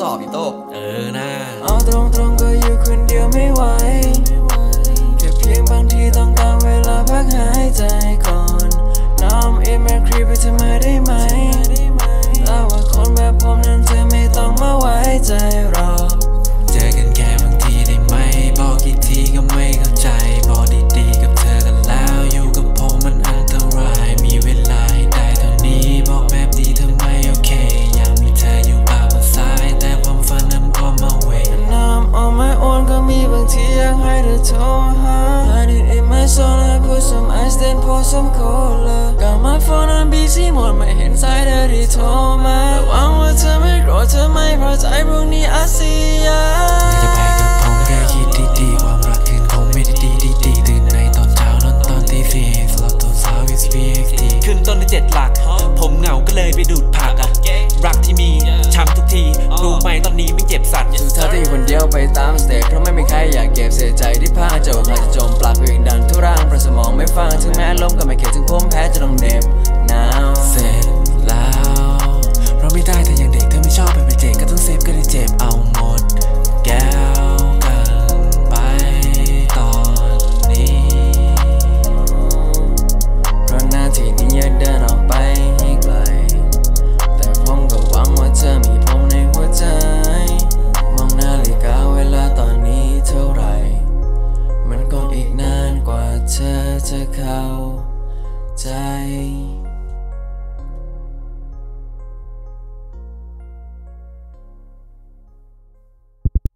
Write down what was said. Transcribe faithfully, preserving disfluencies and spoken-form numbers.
สอบอีโต้เออนะเอาตรงๆก็อยู่คนเดียวไม่ไหวแค่เพียงบางทีต้องการเวลาพักหายใจก่อนน้อมเอ็มแอครีไปเธอมาได้ไหมแล้วว่าคนแบบผมนั้นเธอไม่ต้องมาไว้ใจหรอกเจอกันแค่บางทีได้ไหมบอกกี่ทีก็ไม่เข้าใจบอกดีๆกับเธอกันแล้วอยู่กับผมมันอันตรายมีเวลาได้เท่านี้บอกแบบดีเธอไม่โอเคอยากมีเธออยู่ป่าบนซ้ายแต่ความฝันนั้นก็มาเวน้ำออกมาโอนก็มีบางทีอยากให้เธอโทรหา I need in my zone I put some ice then pour some cola ก็มาโฟนนั้นบีซีหมดไม่เห็นสายเธอที่โทรมาแต่หวังว่าเธอไม่โกรธเธอไม่พอใจพรุ่งนี้อาเซียจะไปกับผมแค่คิดดีๆความรักคืนคงไม่ได้ดีดีตื่นในตอนเช้านอนตอนตีสี่สลับตัวสาว เอ็กซ์ พี เอ็กซ์ ที ขึ้นต้นในเจ็ดหลักผมเหงาก็เลยไปดูดผักอะรักที่มีช้ำทุกทีรู้ไหมตอนนี้ไม่เจ็บสัตว์สุดท้ายที่คนเดียวไปตามสเตจเพราะไม่มีใครอยากเก็บเสียใจที่พาเจ้าใครจะจมปลักวิ่งดันทุรังเพราะสมองไม่ฟังถึงแม้ล้มก็ไม่เข็ดถึงผมแพ้จะต้องเด็บ